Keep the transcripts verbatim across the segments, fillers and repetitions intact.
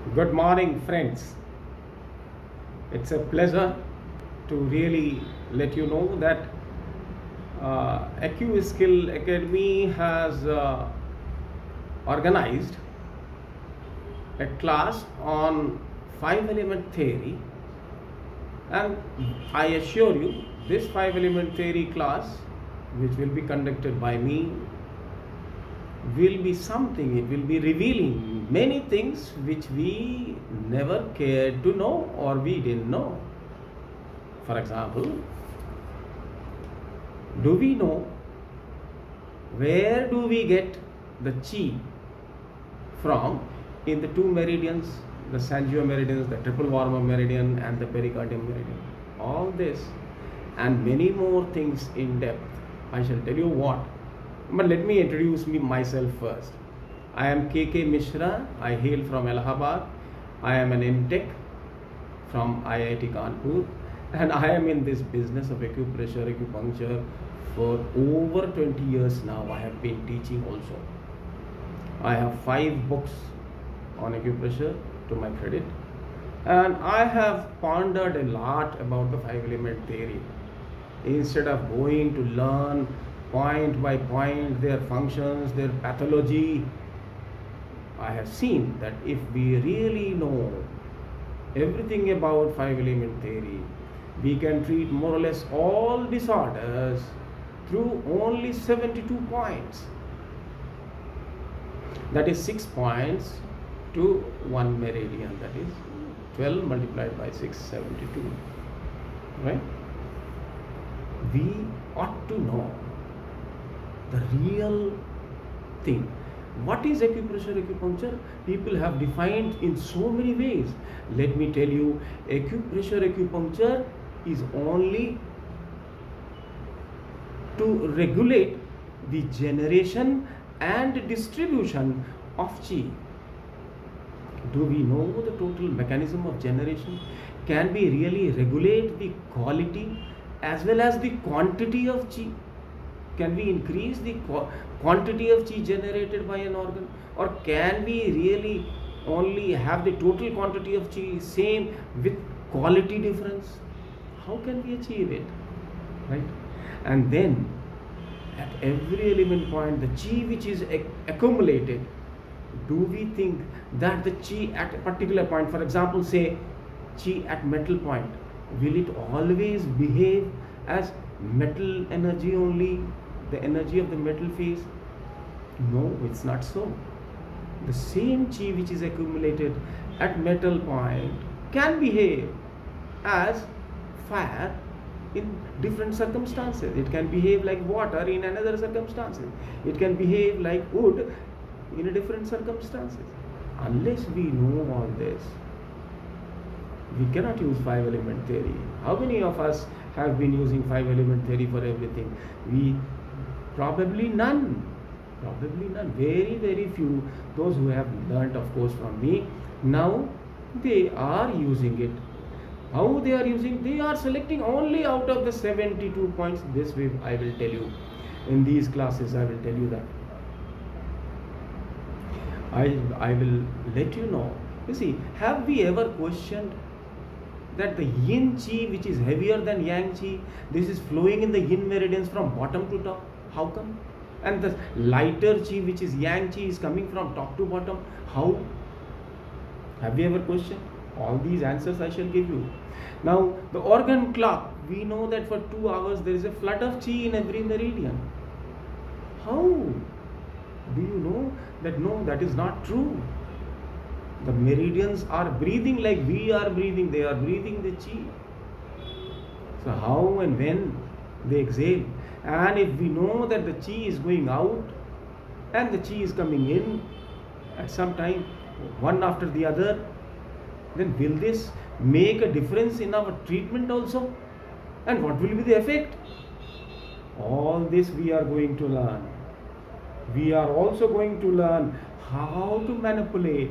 Good morning, friends. It's a pleasure to really let you know that uh, AccuSkill Academy has uh, organized a class on five element theory, and I assure you, this five element theory class, which will be conducted by me, will be something, it will be revealing many things which we never cared to know or we didn't know. For example, do we know where do we get the chi from in the two meridians, the Sanjiva meridians, the triple Varma meridian and the pericardium meridian? All this and many more things in depth. I shall tell you what. But let me introduce me myself first. I am K K Mishra. I hail from Allahabad. I am an M Tech from I I T Kanpur, and I am in this business of acupressure, acupuncture for over twenty years now. I have been teaching also. I have five books on acupressure to my credit, and I have pondered a lot about the five element theory. Instead of going to learn point by point their functions, their pathology, I have seen that if we really know everything about five element theory, we can treat more or less all disorders through only seventy-two points. That is six points to one meridian, that is twelve multiplied by six, seventy-two, right? We ought to know the real thing. What is acupressure, acupuncture? People have defined in so many ways. Let me tell you, acupressure, acupuncture is only to regulate the generation and distribution of chi. Do we know the total mechanism of generation? Can we really regulate the quality as well as the quantity of chi? Can we increase the quantity of chi generated by an organ, or can we really only have the total quantity of chi same with quality difference? How can we achieve it, right? And then at every element point, the chi which is accumulated, do we think that the chi at a particular point, for example, say chi at metal point, will it always behave as metal energy only, the energy of the metal phase? No, it's not so. The same chi which is accumulated at metal point can behave as fire in different circumstances. It can behave like water in another circumstances. It can behave like wood in a different circumstances. Unless we know all this, we cannot use five element theory. How many of us have been using five element theory for everything? We probably none. Probably none. Very, very few. Those who have learnt, of course, from me, now they are using it. How they are using? They are selecting only out of the seventy-two points. This way I will tell you. In these classes I will tell you that. I, I will let you know. You see, have we ever questioned that the yin chi, which is heavier than yang chi, this is flowing in the yin meridians from bottom to top? How come? And the lighter chi, which is yang chi, is coming from top to bottom. How? Have you ever questioned? All these answers I shall give you. Now, the organ clock, we know that for two hours there is a flood of chi in every meridian. How? Do you know that? No, that is not true. The meridians are breathing like we are breathing. They are breathing the chi. So how and when they exhale? And if we know that the chi is going out and the chi is coming in at some time, one after the other, then will this make a difference in our treatment also? And what will be the effect? All this we are going to learn. We are also going to learn how to manipulate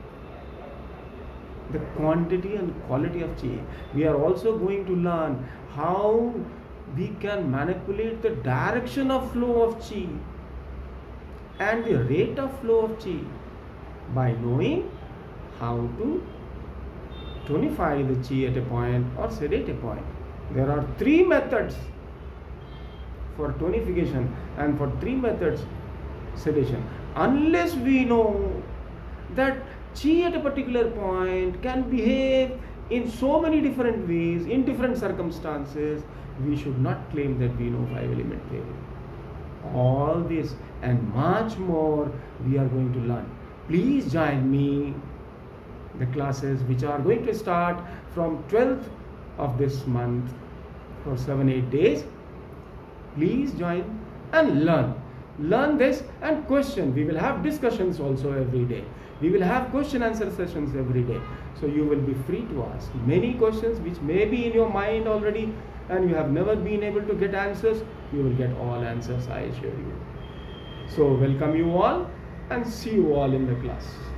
the quantity and quality of chi. We are also going to learn how we can manipulate the direction of flow of chi and the rate of flow of chi by knowing how to tonify the chi at a point or sedate a point. There are three methods for tonification and for three methods sedation. Unless we know that chi at a particular point can behave in so many different ways, in different circumstances, we should not claim that we know five element theory. All this and much more we are going to learn. Please join me the classes which are going to start from twelfth of this month for seven eight days. Please join and learn. Learn this and question. We will have discussions also every day. We will have question answer sessions every day. So you will be free to ask many questions which may be in your mind already and you have never been able to get answers. You will get all answers, I assure you. So welcome you all and see you all in the class.